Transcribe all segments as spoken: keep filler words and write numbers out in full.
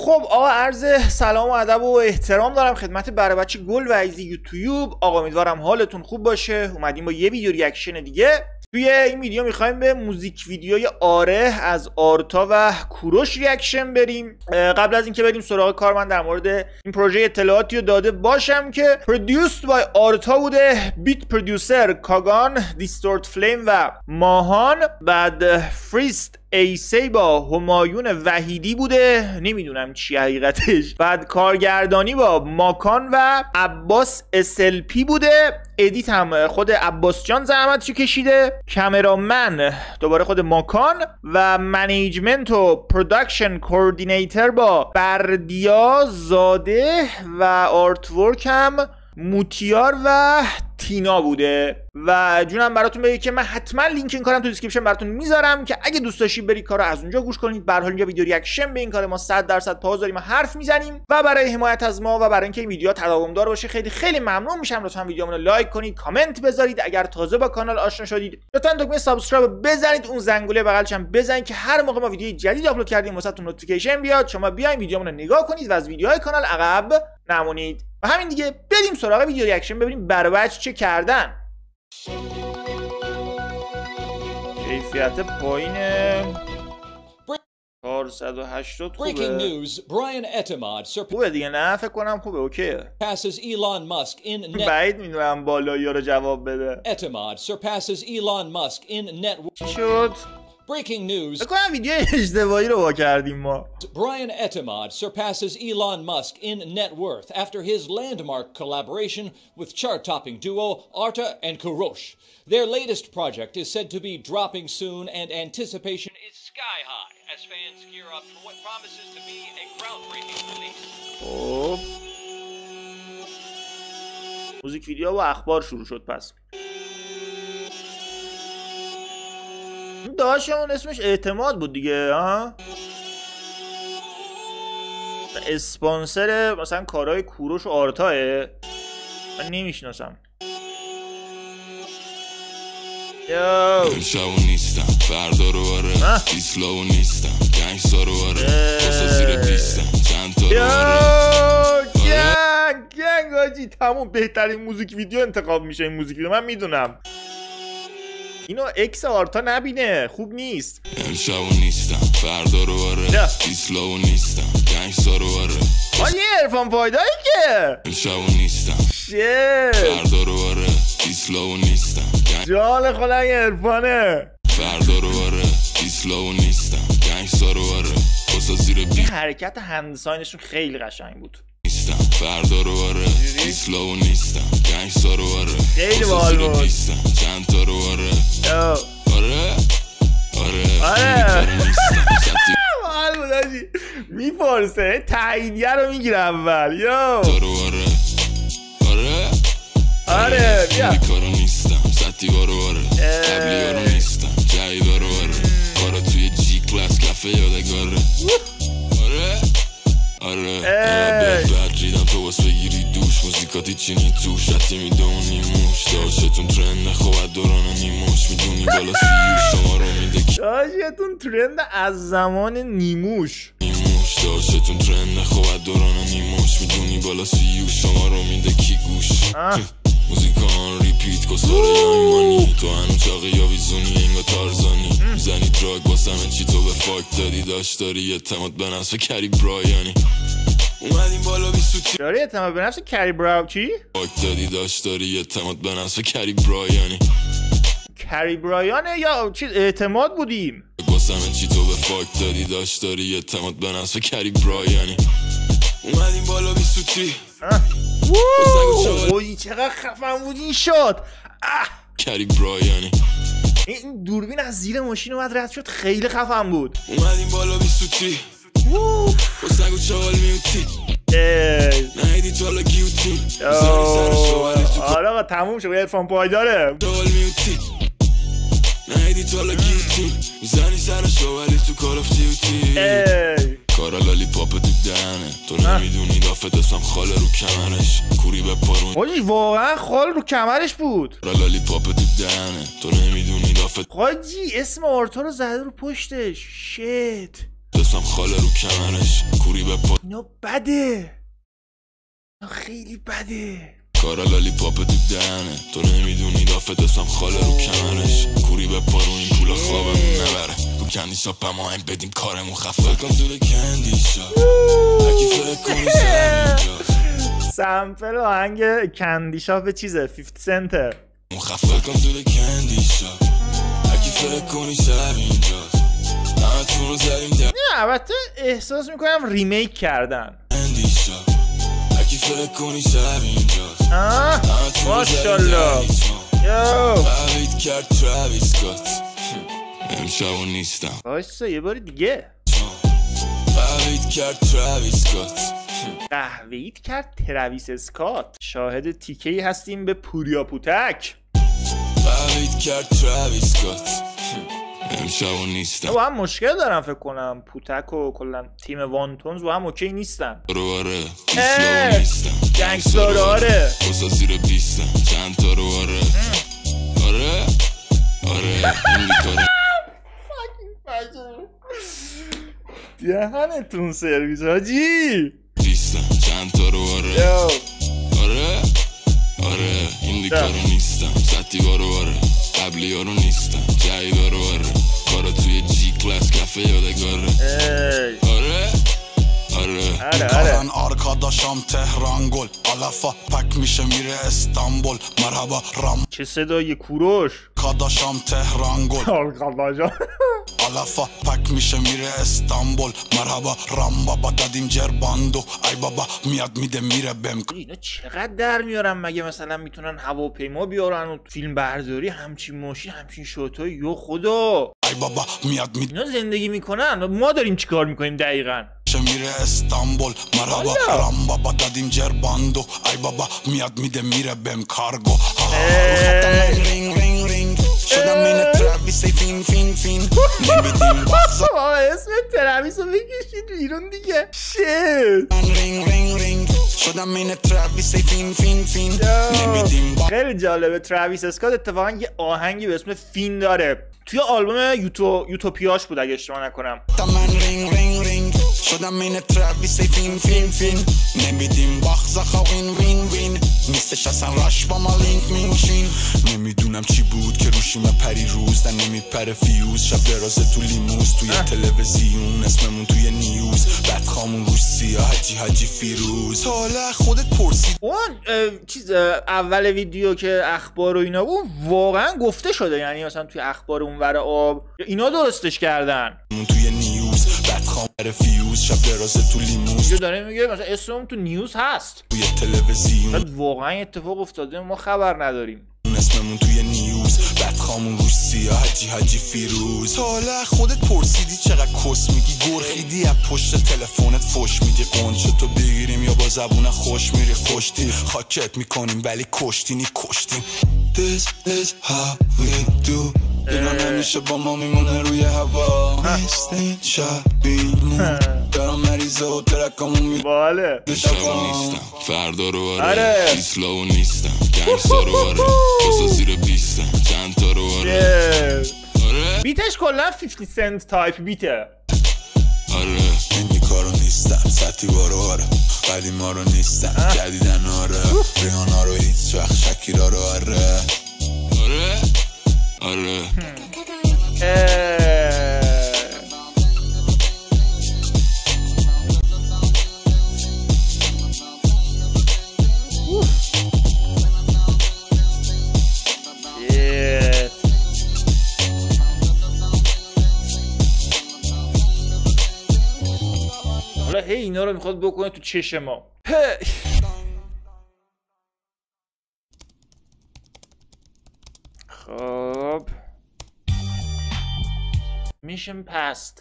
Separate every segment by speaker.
Speaker 1: خب آقا عرض سلام و ادب و احترام دارم خدمت برای بچه گل و عزیز یوتیوب. آقا امیدوارم حالتون خوب باشه. اومدیم با یه ویدیو ریاکشن دیگه. توی این ویدیو میخوایم به موزیک ویدیوی آره از آرتا و کوروش ریاکشن بریم. قبل از اینکه بریم سراغ کار من در مورد این پروژه اطلاعاتی رو داده باشم که پرودیوسد بای آرتا بوده، بیت پرودیوسر کاگان، دیستورت فلیم و ماهان، بعد فریست ایسی با همایون وحیدی بوده، نمیدونم چی حقیقتش، بعد کارگردانی با ماکان و عباس اسلپی بوده، ادیت هم خود عباس جان زحمتشو کشیده، کامرامن دوباره خود ماکان و منیجمنت و پروداکشن کوردینیتور با بردیا زاده و آرت ورک هم موتیار و تینا بوده. و جونم براتون بگم که من حتما لینک این کارم تو دیسکریپشن براتون میذارم که اگه دوست داشتید برید کارو از اونجا گوش کنید. به هر حال اینجا ویدیو ریاکشن به این کار ما صد درصد پاز داریم و حرف میزنیم و برای حمایت از ما و برای اینکه این ویدیو تداومدار باشه خیلی خیلی ممنون میشم. لطفا ویدیومون رو لایک کنید، کامنت بذارید. اگر تازه با کانال آشنا شدید لطفا دکمه سابسکرایب بزنید، اون زنگوله بغلش هم بزنید که هر موقع ما ویدیو جدید آپلود کردیم واسهتون نوتیفیکیشن بیاد، شما بیاین ویدیومون رو نگاه کنید و از ویدیوهای کانال عقب نمونید. و همین دیگه، بریم سراغ ویدیو ریاکشن ببینیم برای بچه چه کردن. کیفیت پایین چهارصد و هشتاد خوبه.
Speaker 2: Breaking news: Brian Etemad
Speaker 1: خوبه دیگه، نه فکر کنم خوبه، اوکیه.
Speaker 2: surpasses Elon Musk in net.
Speaker 1: بعید میدونم بالایی ها رو جواب بده.
Speaker 2: Etemad surpasses Elon Musk in net.
Speaker 1: چی شد؟
Speaker 2: Breaking news:
Speaker 1: فکر کنم ویدیو اشتباهی رو با کردیم ما.
Speaker 2: Brian Etemad surpasses Elon Musk in net worth after his landmark collaboration with chart-topping duo Arta and Kurosh. Their latest project is said to be dropping soon, and anticipation is sky high as fans gear up for what promises to be a groundbreaking release.
Speaker 1: خب موزیک ویدیو با اخبار شروع شد. پس داشتمون اسمش اعتماد بود دیگه، ها؟ اسپانسر مثلا کارهای کوروش و آرتاه. من نمیشناسم. یو
Speaker 3: شبو نیستم فردا رو آره دیسلاو نیستم گنگستا رو آره واسه زیر پیستم چند تا رو آره
Speaker 1: گنگ گنگ آجی تموم بهترین موزیک ویدیو انتخاب میشه این موزیک ویدیو. من میدونم اینو اکس آرتا نبینه، خوب نیست.
Speaker 3: شبو نیستم فردا رو آره دیسلاو نیستم گنگستا رو آره
Speaker 1: آجی عرفان پایداری که
Speaker 3: شبو نیستم
Speaker 1: شیت
Speaker 3: فردا رو آره دیسلاو نیستم
Speaker 1: جان خدا این عرفانه.
Speaker 3: فردا رو آره دیسلاو نیستم گنگستا رو آره واسه زیر
Speaker 1: این حرکت هندساینشون خیلی قشنگ بود.
Speaker 3: نیستم فردا رو آره دیسلاو نیستم گنگستا رو آره
Speaker 1: خیلی باحال بود.
Speaker 3: چند تا رو آره
Speaker 1: آره
Speaker 3: آره
Speaker 1: آره باحال بود آجی. میپرسه تاییدیه رو میگیره اول. یو
Speaker 3: آره آره
Speaker 1: آره بیا
Speaker 3: کارو نیستم سطیگا رو آره قبلی رو نیستم جایدا رو آره کارا توی جی کلاس کافه یادگاره آره آره بعد ریدم تو باس بگیری دوش موزیکاتی چینی توش حتی میدونی موش داشتون ترند خوبت دوران نیموش میدونی بالا سیو شما رو میده کی
Speaker 1: داشتون ترند از زمان نیموش
Speaker 3: نیموش داشتون ترند خوبت دوران نیموش میدونی بالا سیو شما رو میده کی گوش موزیکان ریپیت کساره یا ایمانی تو هنو چاقی یا ویزونی انگا تارزانی میزنی دراگ باسمه چی تو به فاک دادی داشت داری اعتماد به نفس کری برایانی اومدیم بالا بیسوتی
Speaker 1: داری اعتماد به نفس کری براو چی؟
Speaker 3: فاک دادی داشت داری اعتماد به نفس کری برایانی
Speaker 1: کری برایانه یا چیز اعتماد بودیم
Speaker 3: باسمه چی تو به فاک دادی داشت داری اعتماد به نفس کری برایانی اومدیم بالا بیسوتی
Speaker 1: اوی چقدر خفن بود این شد.
Speaker 3: کری برایانی
Speaker 1: این دوربین از زیر ماشین اومد رد شد، خیلی خفن بود.
Speaker 3: اومدیم بالا بیسوتی با سگ و چوال میوتی نهیدی تو حالا گیوتی
Speaker 1: آره آقا تموم شد. عرفان پایداره
Speaker 3: چوال میوتی نهیدی تو حالا گیوتی میزنی سر شوالی تو کال آف دیوتی کارا لالی پاپ تو دهنه تو نمیدونی دافت اسمم خاله رو کمرش کوری به پارون
Speaker 1: حاجی واقعا خال رو کمرش بود.
Speaker 3: کارا لالی پاپ تو دهنه تو نمیدونی دافت
Speaker 1: حاجی اسم آرتا رو زده رو پشتش. شیت
Speaker 3: اسمم خاله رو کمرش کوری به پا
Speaker 1: اینا بده، اینا خیلی بده.
Speaker 3: کارا لالی پاپ تو دهنه، تو نمیدونی دافت اسم خاله رو کمنش. کوری به پارو این پول خوابم نبره، تو کندی شاپ اما این بدیم کارمون خفه. کن تو کندی شاپ اگه فکر کنی شب اینجا
Speaker 1: سمپل آهنگ کندی شاپ چیزه فیفتی سنته.
Speaker 3: مخفه کن تو کندی شاپ اگه فکر کنی شب اینجا همه تون رو زدیم در.
Speaker 1: نه البته احساس میکنم ریمیک کردن.
Speaker 3: کندی شاپ اگه فکر کنی شب اینجا
Speaker 1: آه ماشالله. یو
Speaker 3: قهویت کرد تراویس اسکات امشبو نیستم.
Speaker 1: بایسته یه بار دیگه.
Speaker 3: قهویت کرد تراویس اسکات
Speaker 1: قهوه‌ایت کرد تراویس اسکات. شاهد تیکه‌ای هستیم به پوریا پوتک.
Speaker 3: قهویت کرد تراویس اسکات امشبو نیستم.
Speaker 1: با هم مشکل دارم فکر کنم. پوتک و کلا تیم وانتونز با هم اوکی نیستن.
Speaker 3: رو آره ایسلاو نیستم.
Speaker 1: گنگستار آره
Speaker 3: بسا زیر بیستم چند تا رو آره آره آره این بیکاره
Speaker 1: دهنتون سرویس حاجی.
Speaker 3: بیستم چند تا رو آره آره آره این بیکاره نیستم. سطی بارو آره قبلی ها رو نیستم. جایی رو آره کارا توی جی کلاس کفه یادگاره آره آره
Speaker 4: میکارن آرکاداشم تهران گل علفا پک میشه میره استانبول مرحبا رام.
Speaker 1: چه صدای کوروش.
Speaker 4: کاداشم تهران گل
Speaker 1: آرکاداشم
Speaker 4: علفا پک میشه میره استانبول مرحبا رام. بابا دادیم جرباندو ای بابا میاد میده میره بم.
Speaker 1: اینا چقدر در میارن مگه؟ مثلا میتونن هواپیما بیارن و فیلم برداری همچین ماشین همچین شوتای. یو خدا
Speaker 4: ای بابا میاد میده
Speaker 1: اینا زندگی میکنن. ما داریم چیکار میکنیم دقیقاً؟
Speaker 4: میره استانبول مرحبا رام. بابا دادیم جرباندو ای بابا میاد میده میره بم کارگو. رینگ رینگ رینگ شدم این تراویس فین فین فین نمیدیم بخصا.
Speaker 1: اسم تراویس رو بکشید بیرون دیگه. شیت
Speaker 4: رینگ رینگ رینگ شدم این تراویس فین فین فین نمیدیم.
Speaker 1: خیلی جالبه. تراویس اسکات اتفاقا یه آهنگی به اسم فین داره. توی آلبوم یوتو یوتوپیاش بود اگه اشتباه نکنم.
Speaker 4: من رینگ رینگ رینگ شدم این تراویس فین فین فین نمیدیم باخزا خوین وین وین نیستش اصلا راش با ما لینک مینشین. نمیدونم چی بود که روشیم پری روز دن نمیپره فیوز. شب درازه تو لیموز توی تلویزیون اسممون توی نیوز بدخامون روش سیاه حجی حجی فیروز. حالا خودت پرسید
Speaker 1: اون چیز اول ویدیو که اخبار و اینا بود واقعا گفته شده؟ یعنی مثلا توی اخبار اونور آب اینا درستش کردن؟
Speaker 4: توی نیوز بدخام فیوز شب درازه تو لیموز.
Speaker 1: یه داره میگه مثلا اسمم تو نیوز هست
Speaker 4: توی تلویزیون.
Speaker 1: واقعا اتفاق افتاده ما خبر نداریم.
Speaker 4: اسممون توی نیوز بدخامون روش سیاه حجی حجی فیروز. حالا خودت پرسیدی چقدر کس میگی گرخیدی از پشت تلفنت فوش میدی قنچه تو بگیریم یا با زبون خوش میری خوشتی خاکت میکنیم ولی کشتینی کشتیم. This is how we do. ایران همیشه با ما میمونه روی هوا. نیستین شبیمون دارم مریضه و ترکامون می
Speaker 1: باله
Speaker 3: شبا نیستم فردا رو آره ایسلاو نیستم گنگستار رو آره بسا زیر بیستم چند تا رو آره آره
Speaker 1: بیتش کلا فیفتی سنت تایپ بیته.
Speaker 3: آره
Speaker 4: این کارو نیستم سطی بارو آره قدیما رو نیستم جدیدن آره ریحانا رو هیچ وقت شکیرا رو آره
Speaker 3: آره آره
Speaker 1: حالا هی اینا رو میخواد بکنه تو چشم ما. خب میشم پست.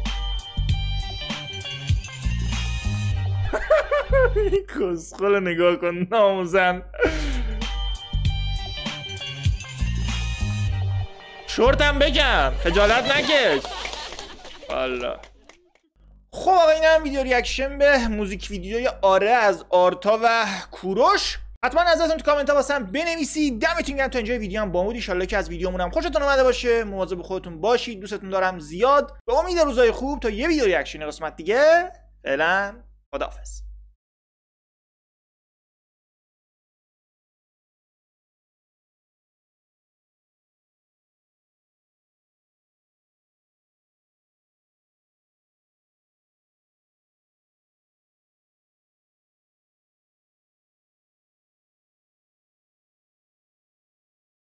Speaker 1: کسخل نگاه کن ناموزن. شورتم بگم خجالت نکش والا. خب آقا این هم ویدیو ریاکشن به موزیک ویدیوی آره از آرتا و کوروش. حتما ازتون تو کامنت ها واسم بنویسید. دمتون گرم تا اینجای ویدیو هم بامود. ان شاءالله که از ویدیومون هم خوشتون اومده باشه. مواظب خودتون باشید. دوستتون دارم زیاد. به امید روزای خوب تا یه ویدیو ریاکشن قسمت دیگه. فعلا خداحافظ.